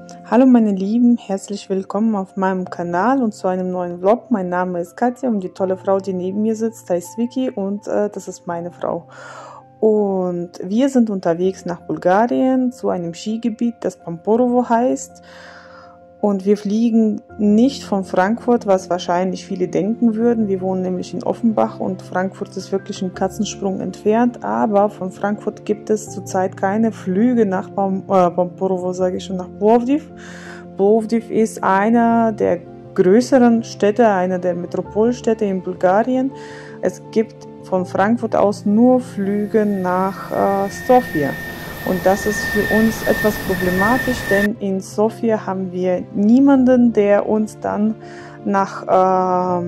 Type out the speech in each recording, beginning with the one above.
Hallo meine Lieben, herzlich willkommen auf meinem Kanal und zu einem neuen Vlog. Mein Name ist Katja und die tolle Frau, die neben mir sitzt, heißt Vicky und das ist meine Frau. Und wir sind unterwegs nach Bulgarien zu einem Skigebiet, das Pamporovo heißt. Und wir fliegen nicht von Frankfurt, was wahrscheinlich viele denken würden. Wir wohnen nämlich in Offenbach und Frankfurt ist wirklich ein Katzensprung entfernt. Aber von Frankfurt gibt es zurzeit keine Flüge nach Pamporovo, sage ich schon, nach Plovdiv. Plovdiv ist einer der größeren Städte, einer der Metropolstädte in Bulgarien. Es gibt von Frankfurt aus nur Flüge nach Sofia. Und das ist für uns etwas problematisch, denn in Sofia haben wir niemanden, der uns dann nach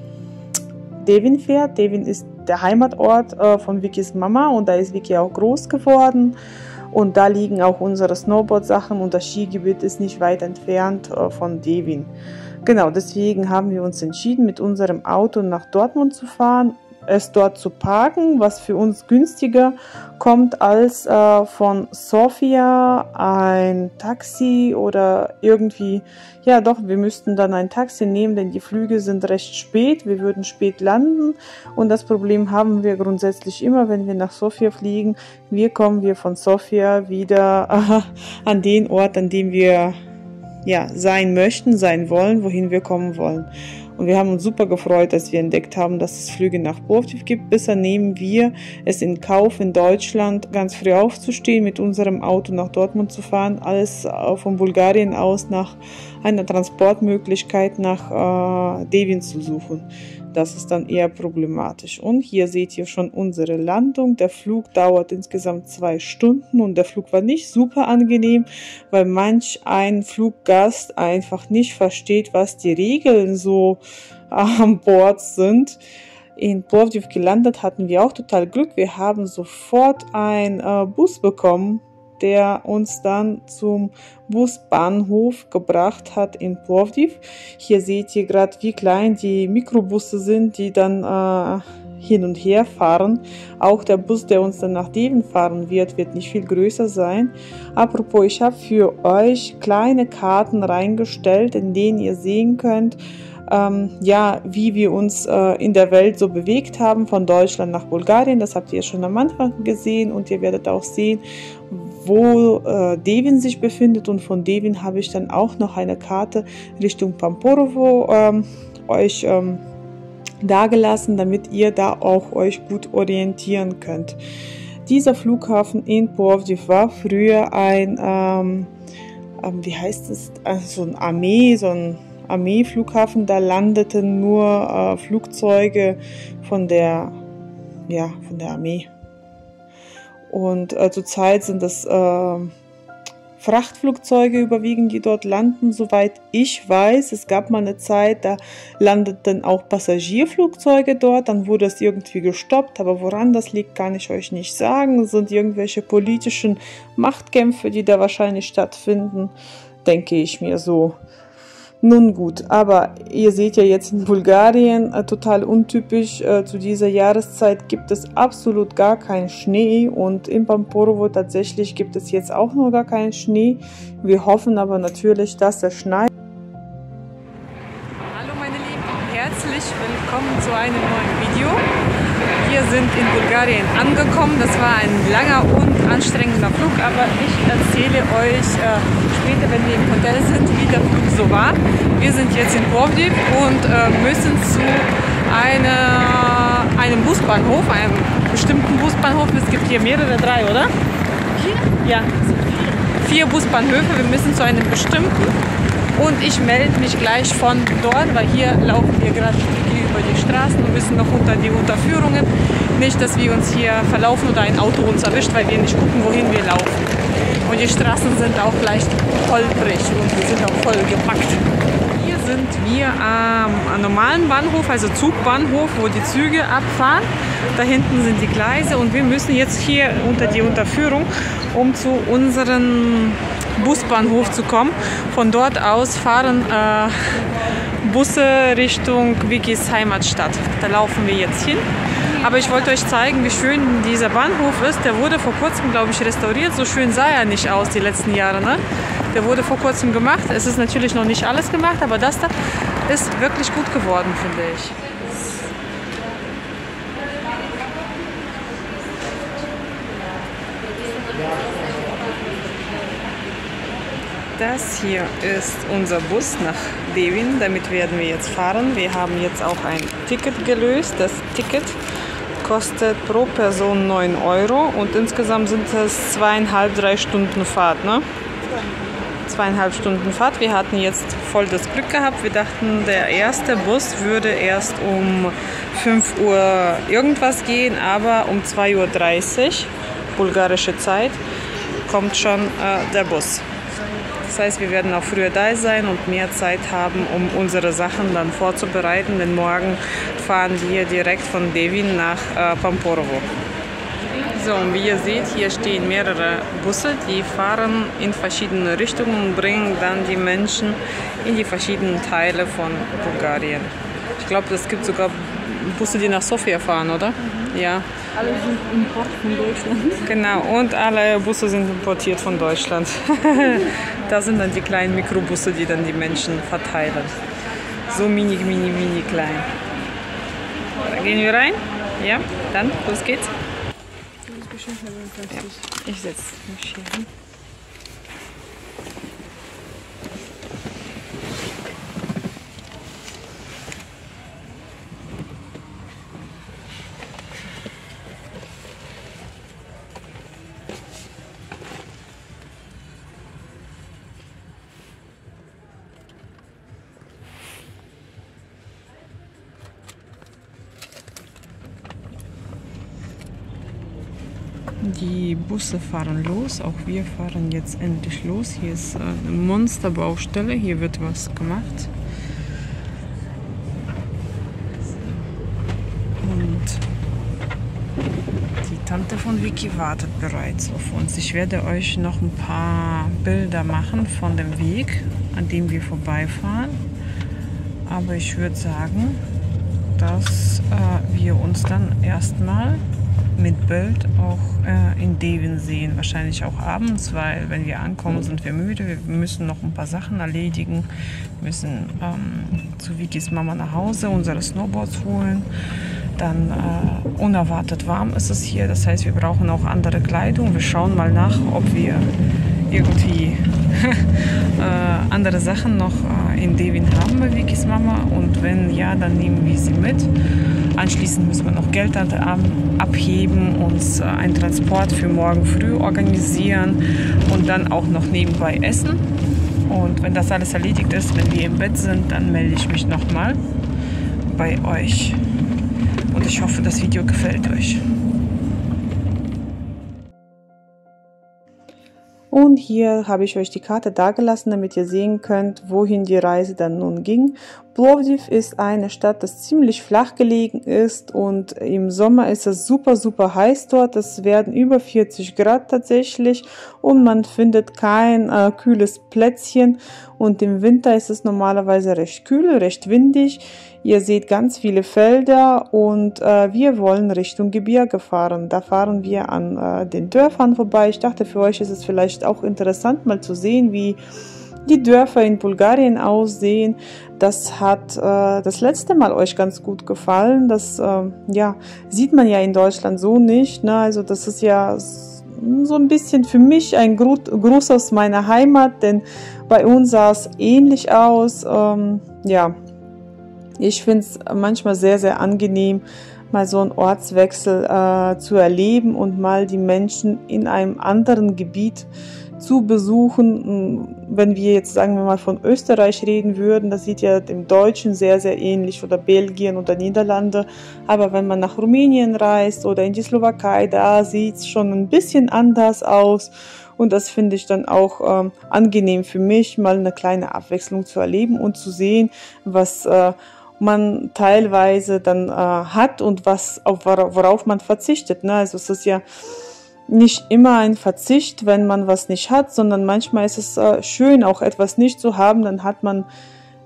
Devin fährt. Devin ist der Heimatort von Vickys Mama und da ist Vicky auch groß geworden. Und da liegen auch unsere Snowboard-Sachen und das Skigebiet ist nicht weit entfernt von Devin. Genau, deswegen haben wir uns entschieden, mit unserem Auto nach Dortmund zu fahren, es dort zu parken, was für uns günstiger kommt als von Sofia ein Taxi oder irgendwie, ja doch, wir müssten dann ein Taxi nehmen, denn die Flüge sind recht spät, wir würden spät landen und das Problem haben wir grundsätzlich immer, wenn wir nach Sofia fliegen, kommen wir von Sofia wieder an den Ort, an dem wir sein möchten, sein wollen, wohin wir kommen wollen. Und wir haben uns super gefreut, dass wir entdeckt haben, dass es Flüge nach Plovdiv gibt. Bisher nehmen wir es in Kauf, in Deutschland ganz früh aufzustehen, mit unserem Auto nach Dortmund zu fahren, alles von Bulgarien aus nach einer Transportmöglichkeit nach Devin zu suchen. Das ist dann eher problematisch. Und hier seht ihr schon unsere Landung. Der Flug dauert insgesamt 2 Stunden und der Flug war nicht super angenehm, weil manch ein Fluggast einfach nicht versteht, was die Regeln so an Bord sind. In Plovdiv gelandet hatten wir auch total Glück. Wir haben sofort einen Bus bekommen, der uns dann zum Busbahnhof gebracht hat in Plovdiv. Hier seht ihr gerade, wie klein die Mikrobusse sind, die dann hin und her fahren. Auch der Bus, der uns dann nach Devin fahren wird, wird nicht viel größer sein. Apropos, ich habe für euch kleine Karten reingestellt, in denen ihr sehen könnt, wie wir uns in der Welt so bewegt haben, von Deutschland nach Bulgarien. Das habt ihr schon am Anfang gesehen und ihr werdet auch sehen, wo Devin sich befindet. Und von Devin habe ich dann auch noch eine Karte Richtung Pamporovo euch dagelassen, damit ihr da auch euch gut orientieren könnt. Dieser Flughafen in Plovdiv war früher ein, so ein Armeeflughafen, da landeten nur Flugzeuge von der Armee. Und zurzeit sind es Frachtflugzeuge überwiegend, die dort landen, soweit ich weiß. Es gab mal eine Zeit, da landeten auch Passagierflugzeuge dort, dann wurde es irgendwie gestoppt, aber woran das liegt, kann ich euch nicht sagen. Es sind irgendwelche politischen Machtkämpfe, die da wahrscheinlich stattfinden, denke ich mir so. Nun gut, aber ihr seht ja jetzt in Bulgarien, total untypisch, zu dieser Jahreszeit gibt es absolut gar keinen Schnee und in Pamporovo tatsächlich gibt es jetzt auch noch gar keinen Schnee. Wir hoffen aber natürlich, dass es schneit. Hallo meine Lieben, herzlich willkommen zu einem neuen Video. Wir sind in Bulgarien angekommen, das war ein langer und anstrengender Flug, aber ich erzähle euch später, wenn wir im Hotel sind, wie der Flug so war. Wir sind jetzt in Plovdiv und müssen zu einem Busbahnhof, einem bestimmten Busbahnhof. Es gibt hier mehrere, 3, oder? 4? Ja, 4 Busbahnhöfe. Wir müssen zu einem bestimmten und ich melde mich gleich von dort, weil hier laufen wir gerade über die Straßen und müssen noch unter die Unterführungen. Nicht, dass wir uns hier verlaufen oder ein Auto uns erwischt, weil wir nicht gucken, wohin wir laufen. Und die Straßen sind auch leicht holprig und wir sind auch voll gepackt. Hier sind wir am normalen Bahnhof, also Zugbahnhof, wo die Züge abfahren. Da hinten sind die Gleise und wir müssen jetzt hier unter die Unterführung, um zu unserem Busbahnhof zu kommen. Von dort aus fahren Busse Richtung Vikis Heimatstadt. Da laufen wir jetzt hin. Aber ich wollte euch zeigen, wie schön dieser Bahnhof ist. Der wurde vor kurzem, glaube ich, restauriert. So schön sah er nicht aus die letzten Jahre. Ne? Der wurde vor kurzem gemacht. Es ist natürlich noch nicht alles gemacht, aber das da ist wirklich gut geworden, finde ich. Das hier ist unser Bus nach Devin. Damit werden wir jetzt fahren. Wir haben jetzt auch ein Ticket gelöst. Das Ticket kostet pro Person 9 € und insgesamt sind es 2,5–3 Stunden Fahrt. Ne? 2,5 Stunden Fahrt. Wir hatten jetzt voll das Glück gehabt. Wir dachten, der erste Bus würde erst um 5 Uhr irgendwas gehen, aber um 2:30 Uhr, bulgarische Zeit, kommt schon der Bus. Das heißt, wir werden auch früher da sein und mehr Zeit haben, um unsere Sachen dann vorzubereiten, denn morgen fahren wir direkt von Devin nach Pamporovo. So, und wie ihr seht, hier stehen mehrere Busse, die fahren in verschiedene Richtungen und bringen dann die Menschen in die verschiedenen Teile von Bulgarien. Ich glaube, es gibt sogar Busse, die nach Sofia fahren, oder? Mhm. Ja. Alle sind Import von Deutschland. Genau, und alle Busse sind importiert von Deutschland. Da sind dann die kleinen Mikrobusse, die dann die Menschen verteilen. So mini klein. Da gehen wir rein? Ja, dann, los geht's. Ja, ich setze mich hier hin. Die Busse fahren los, auch wir fahren jetzt endlich los. Hier ist eine Monsterbaustelle, hier wird was gemacht. Und die Tante von Vicky wartet bereits auf uns. Ich werde euch noch ein paar Bilder machen von dem Weg, an dem wir vorbeifahren. Aber ich würde sagen, dass wir uns dann erstmal mit Bild auch in Devin sehen, wahrscheinlich auch abends, weil wenn wir ankommen, sind wir müde, wir müssen noch ein paar Sachen erledigen, wir müssen zu Vikis Mama nach Hause unsere Snowboards holen, dann unerwartet warm ist es hier, das heißt, wir brauchen auch andere Kleidung, wir schauen mal nach, ob wir irgendwie andere Sachen noch in Devin haben bei Vikis Mama und wenn ja, dann nehmen wir sie mit. Anschließend müssen wir noch Geld abheben, uns einen Transport für morgen früh organisieren und dann auch noch nebenbei essen. Und wenn das alles erledigt ist, wenn wir im Bett sind, dann melde ich mich nochmal bei euch. Und ich hoffe, das Video gefällt euch. Und hier habe ich euch die Karte dargelassen, damit ihr sehen könnt, wohin die Reise dann nun ging. Plovdiv ist eine Stadt, das ziemlich flach gelegen ist und im Sommer ist es super heiß dort. Es werden über 40 Grad tatsächlich und man findet kein kühles Plätzchen und im Winter ist es normalerweise recht kühl, recht windig. Ihr seht ganz viele Felder und wir wollen Richtung Gebirge fahren. Da fahren wir an den Dörfern vorbei. Ich dachte, für euch ist es vielleicht auch interessant, mal zu sehen, wie die Dörfer in Bulgarien aussehen. Das hat das letzte Mal euch ganz gut gefallen. Das ja, sieht man ja in Deutschland so nicht. Ne? Also das ist ja so ein bisschen für mich ein Gruß aus meiner Heimat, denn bei uns sah es ähnlich aus. Ja, ich finde es manchmal sehr angenehm, mal so einen Ortswechsel zu erleben und mal die Menschen in einem anderen Gebiet zu besuchen. Wenn wir jetzt, sagen wir mal, von Österreich reden würden, das sieht ja dem Deutschen sehr ähnlich, oder Belgien oder Niederlande. Aber wenn man nach Rumänien reist oder in die Slowakei, da sieht es schon ein bisschen anders aus. Und das finde ich dann auch angenehm für mich, mal eine kleine Abwechslung zu erleben und zu sehen, was man teilweise dann hat und worauf man verzichtet. Ne? Also es ist ja nicht immer ein Verzicht, wenn man was nicht hat, sondern manchmal ist es schön, auch etwas nicht zu haben. Dann hat man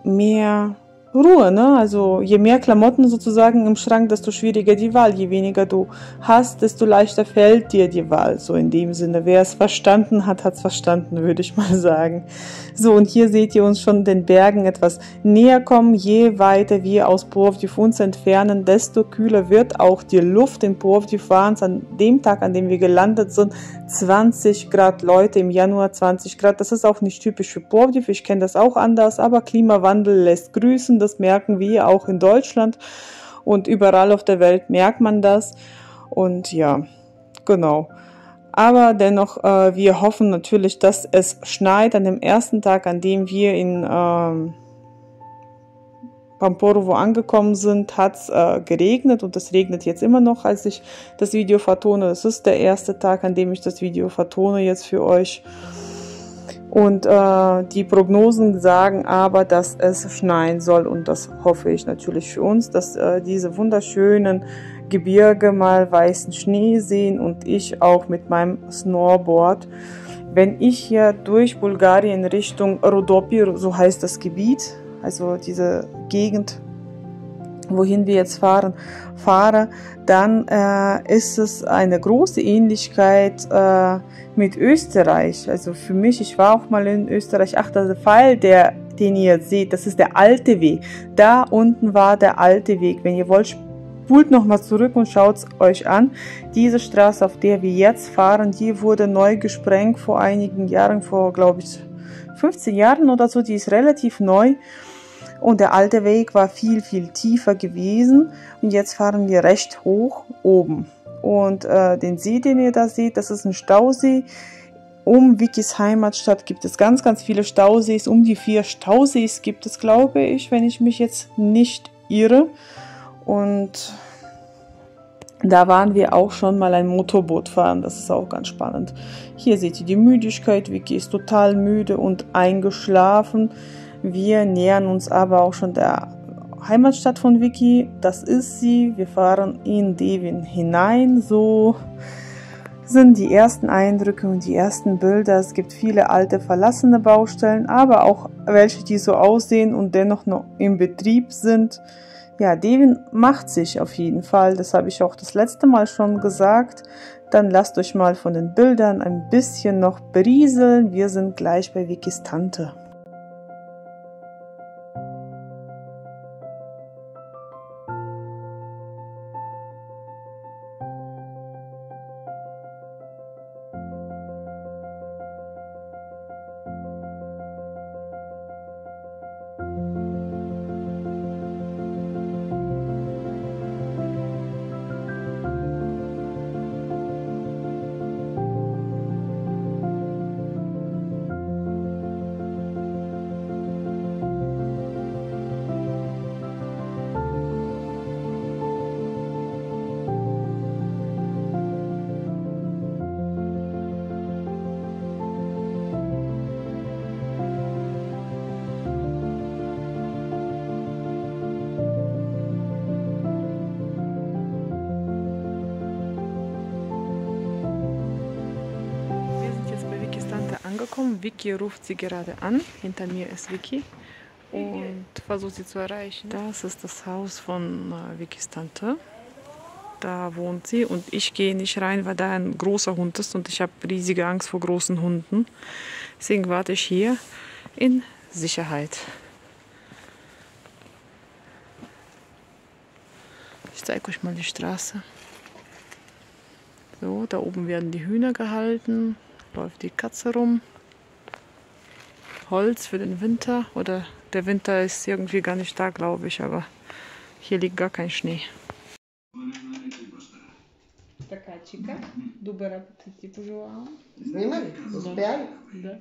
mehr Ruhe, ne? Also je mehr Klamotten sozusagen im Schrank, desto schwieriger die Wahl. Je weniger du hast, desto leichter fällt dir die Wahl. So in dem Sinne. Wer es verstanden hat, hat es verstanden, würde ich mal sagen. So, und hier seht ihr uns schon den Bergen etwas näher kommen. Je weiter wir aus Plovdiv uns entfernen, desto kühler wird auch die Luft. In Plovdiv waren es an dem Tag, an dem wir gelandet sind, 20 Grad, Leute, im Januar 20 Grad. Das ist auch nicht typisch für Plovdiv. Ich kenne das auch anders, aber Klimawandel lässt grüßen. Das merken wir auch in Deutschland und überall auf der Welt merkt man das. Und ja, genau. Aber dennoch, wir hoffen natürlich, dass es schneit. An dem ersten Tag, an dem wir in Pamporovo angekommen sind, hat es geregnet und es regnet jetzt immer noch, als ich das Video vertone. Das ist der erste Tag, an dem ich das Video vertone jetzt für euch. Und die Prognosen sagen aber, dass es schneien soll und das hoffe ich natürlich für uns, dass diese wunderschönen Gebirge mal weißen Schnee sehen und ich auch mit meinem Snowboard. Wenn ich hier durch Bulgarien Richtung Rodopi, so heißt das Gebiet, also diese Gegend, wohin wir jetzt fahre, dann ist es eine große Ähnlichkeit mit Österreich. Also für mich, ich war auch mal in Österreich. Ach, der Pfeil, den ihr jetzt seht, das ist der alte Weg. Da unten war der alte Weg. Wenn ihr wollt, spult nochmal zurück und schaut es euch an. Diese Straße, auf der wir jetzt fahren, die wurde neu gesprengt vor einigen Jahren, vor glaube ich 15 Jahren oder so. Die ist relativ neu. Und der alte Weg war viel, viel tiefer gewesen. Und jetzt fahren wir recht hoch oben. Und den See, den ihr da seht, das ist ein Stausee. Um Vikis Heimatstadt gibt es ganz, ganz viele Stausees. Um die 4 Stausees gibt es, glaube ich, wenn ich mich jetzt nicht irre. Und da waren wir auch schon mal ein Motorboot fahren. Das ist auch ganz spannend. Hier seht ihr die Müdigkeit. Viki ist total müde und eingeschlafen. Wir nähern uns aber auch schon der Heimatstadt von Viki. Das ist sie. Wir fahren in Devin hinein. So sind die ersten Eindrücke und die ersten Bilder. Es gibt viele alte verlassene Baustellen, aber auch welche, die so aussehen und dennoch noch im Betrieb sind. Ja, Devin macht sich auf jeden Fall. Das habe ich auch das letzte Mal schon gesagt. Dann lasst euch mal von den Bildern ein bisschen noch berieseln. Wir sind gleich bei Vikis Tante. Angekommen. Viki ruft sie gerade an. Hinter mir ist Viki und versucht sie zu erreichen. Das ist das Haus von Vikis Tante. Da wohnt sie und ich gehe nicht rein, weil da ein großer Hund ist und ich habe riesige Angst vor großen Hunden. Deswegen warte ich hier in Sicherheit. Ich zeige euch mal die Straße. So, da oben werden die Hühner gehalten. Läuft die Katze rum. Holz für den Winter. Oder der Winter ist irgendwie gar nicht da, glaube ich. Aber hier liegt gar kein Schnee. Снимали? Успяли? Да.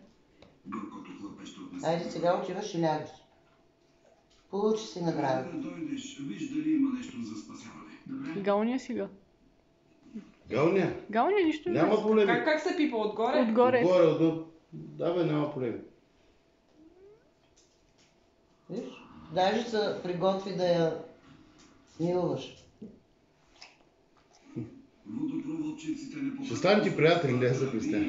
Айде сега отиваш и лягаш. Получи си награда. Гауния сега. Гауния? Гауния нищо не. Няма проблеми. Как се пипа? Отгоре? Отгоре. Да бе, няма проблеми. Виж? Даже се приготви да я смилваш. Ще станем ти приятели, не се пристя.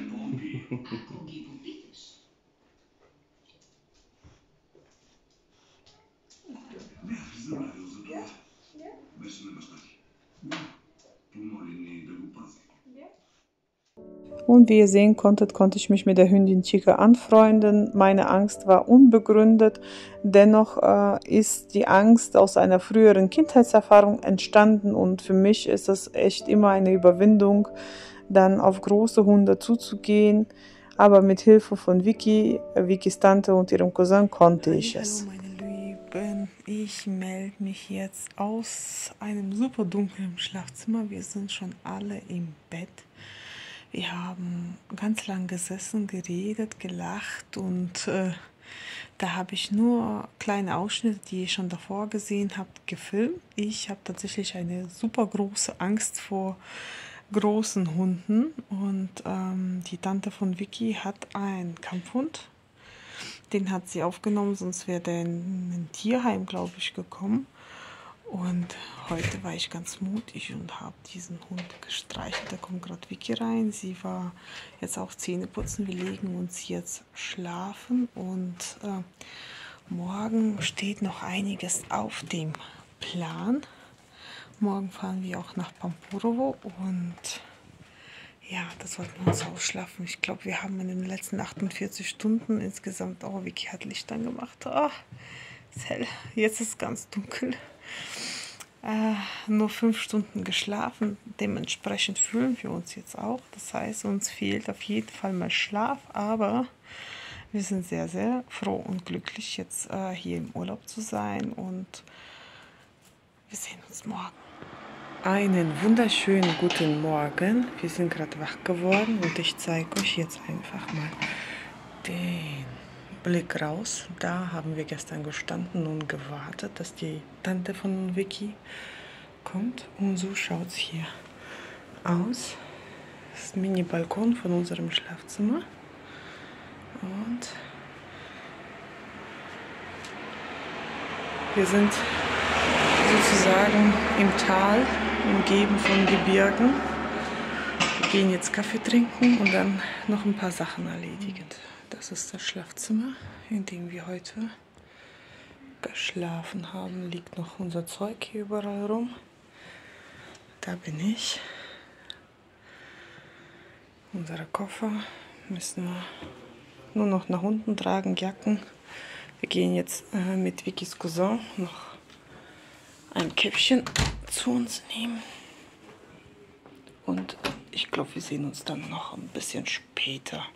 Und wie ihr sehen konntet, konnte ich mich mit der Hündin Chica anfreunden. Meine Angst war unbegründet. Dennoch ist die Angst aus einer früheren Kindheitserfahrung entstanden. Und für mich ist es echt immer eine Überwindung, dann auf große Hunde zuzugehen. Aber mit Hilfe von Vikis Tante und ihrem Cousin konnte ich es. Hallo meine Lieben, ich melde mich jetzt aus einem super dunklen Schlafzimmer. Wir sind schon alle im Bett. Wir haben ganz lang gesessen, geredet, gelacht und da habe ich nur kleine Ausschnitte, die ihr schon davor gesehen habt, gefilmt. Ich habe tatsächlich eine super große Angst vor großen Hunden und die Tante von Vicky hat einen Kampfhund. Den hat sie aufgenommen, sonst wäre der in ein Tierheim, glaube ich, gekommen. Und heute war ich ganz mutig und habe diesen Hund gestreichelt. Da kommt gerade Vicky rein. Sie war jetzt auch Zähne putzen. Wir legen uns jetzt schlafen. Und morgen steht noch einiges auf dem Plan. Morgen fahren wir auch nach Pamporovo. Und ja, das wollten wir uns ausschlafen. Ich glaube, wir haben in den letzten 48 Stunden insgesamt... Oh, Vicky hat Licht angemacht. Oh, ist hell. Jetzt ist es ganz dunkel. Nur 5 Stunden geschlafen, dementsprechend fühlen wir uns jetzt auch. Das heißt, uns fehlt auf jeden Fall mal Schlaf, aber wir sind sehr, sehr froh und glücklich, jetzt hier im Urlaub zu sein und wir sehen uns morgen. Einen wunderschönen guten Morgen. Wir sind gerade wach geworden und ich zeige euch jetzt einfach mal den Blick raus. Da haben wir gestern gestanden und gewartet, dass die Tante von Vicky kommt. Und so schaut es hier aus. Das Mini-Balkon von unserem Schlafzimmer. Und wir sind sozusagen im Tal, umgeben von Gebirgen. Wir gehen jetzt Kaffee trinken und dann noch ein paar Sachen erledigen. Das ist das Schlafzimmer, in dem wir heute geschlafen haben. Liegt noch unser Zeug hier überall rum. Da bin ich. Unsere Koffer müssen wir nur noch nach unten tragen, Jacken. Wir gehen jetzt mit Vikis Cousin noch ein Käffchen zu uns nehmen. Und ich glaube, wir sehen uns dann noch ein bisschen später.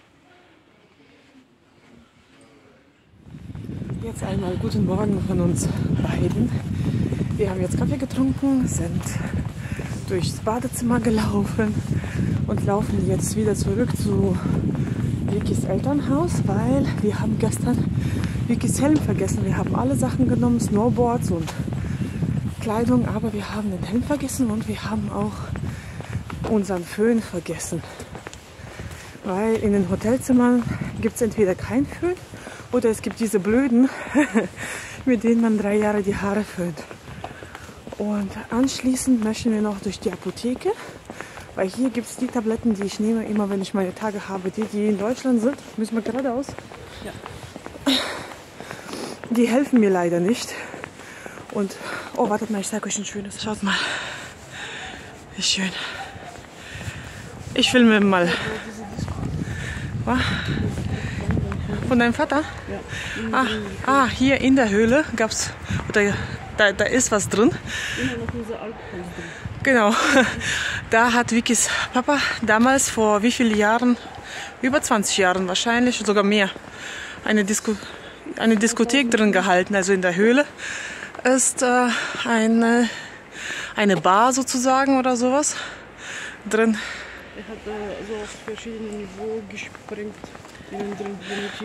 Jetzt einmal guten Morgen von uns beiden. Wir haben jetzt Kaffee getrunken, sind durchs Badezimmer gelaufen und laufen jetzt wieder zurück zu Vikis Elternhaus, weil wir haben gestern Vikis Helm vergessen. Wir haben alle Sachen genommen, Snowboards und Kleidung, aber wir haben den Helm vergessen und wir haben auch unseren Föhn vergessen. Weil in den Hotelzimmern gibt es entweder keinen Föhn oder es gibt diese blöden, mit denen man 3 Jahre die Haare föhnt. Und anschließend möchten wir noch durch die Apotheke, weil hier gibt es die Tabletten, die ich nehme, immer wenn ich meine Tage habe. Die in Deutschland sind, müssen wir geradeaus. Ja. Die helfen mir leider nicht. Und, oh, wartet mal, ich zeige euch ein schönes. Schaut mal, wie schön. Ich filme mal. Was? Von deinem Vater? Ja. Hier in der Höhle gab es, oder da ist was drin. Immer noch unser Alkohol drin. Genau. Da hat Vikis Papa damals vor wie vielen Jahren, über 20 Jahren wahrscheinlich, sogar mehr, eine Diskothek drin gehalten. Also in der Höhle ist eine Bar sozusagen oder sowas drin. Er hat so auf verschiedenen Niveaus gesprengt. Innen drin,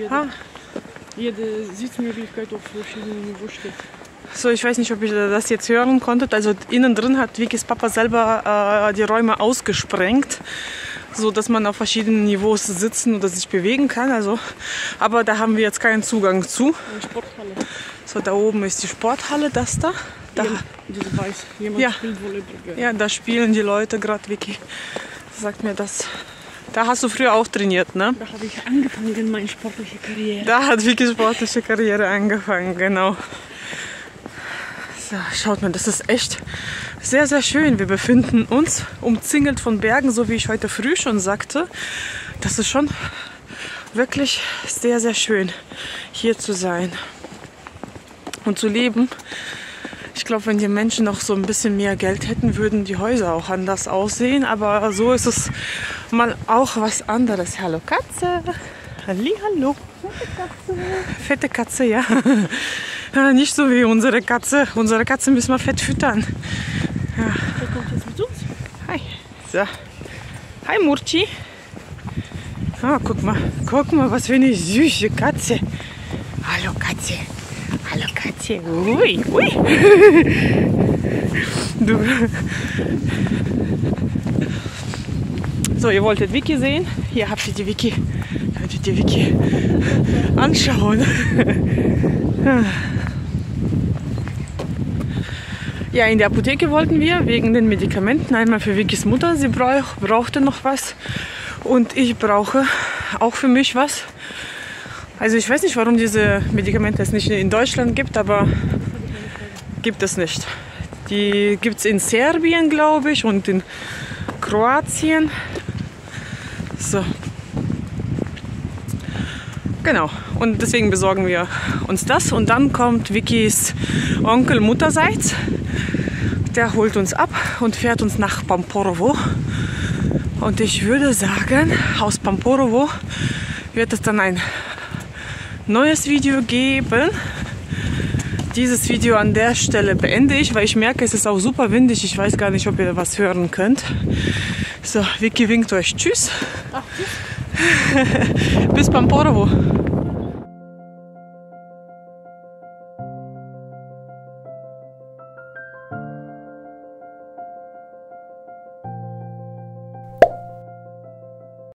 jede Sitzmöglichkeit auf verschiedenen Niveaus steht. So, ich weiß nicht, ob ihr das jetzt hören konntet. Also innen drin hat Vikis Papa selber die Räume ausgesprengt, so dass man auf verschiedenen Niveaus sitzen oder sich bewegen kann. Also, aber da haben wir jetzt keinen Zugang zu. Eine Sporthalle. So, da oben ist die Sporthalle, das da. Diese weiß, jemand spielt Volleyball. Ja, da spielen die Leute gerade. Vicky sagt mir das. Da hast du früher auch trainiert, ne? Da habe ich angefangen, meine sportliche Karriere. Da hat Vicky sportliche Karriere angefangen, genau. So, schaut mal, das ist echt sehr, sehr schön. Wir befinden uns umzingelt von Bergen, so wie ich heute früh schon sagte. Das ist schon wirklich sehr, sehr schön, hier zu sein und zu leben. Ich glaube, wenn die Menschen noch so ein bisschen mehr Geld hätten, würden die Häuser auch anders aussehen. Aber so ist es mal auch was anderes. Hallo Katze. Hallihallo. Fette Katze, ja. Nicht so wie unsere Katze. Unsere Katze müssen wir fett füttern. Ja. Der kommt jetzt mit uns. Hi. So. Hi Murchi. Ah, guck mal, was für eine süße Katze. Hallo Katze. Hallo Katze. Ui, ui. Du. So, ihr wolltet Vicky sehen. Hier habt ihr die Vicky. Könnt ihr die Vicky anschauen. Ja, in der Apotheke wollten wir wegen den Medikamenten einmal für Vickys Mutter. Sie brauchte noch was und ich brauche auch für mich was. Also ich weiß nicht, warum diese Medikamente es nicht in Deutschland gibt, aber gibt es nicht. Die gibt es in Serbien, glaube ich, und in Kroatien. So. Genau. Und deswegen besorgen wir uns das. Und dann kommt Vickys Onkel Mutterseits. Der holt uns ab und fährt uns nach Pamporovo. Und ich würde sagen, aus Pamporovo wird es dann ein neues Video geben. Dieses Video an der Stelle beende ich, weil ich merke, es ist auch super windig. Ich weiß gar nicht, ob ihr was hören könnt. So, Vicky winkt euch. Tschüss. Ach, tschüss. Bis Pamporovo.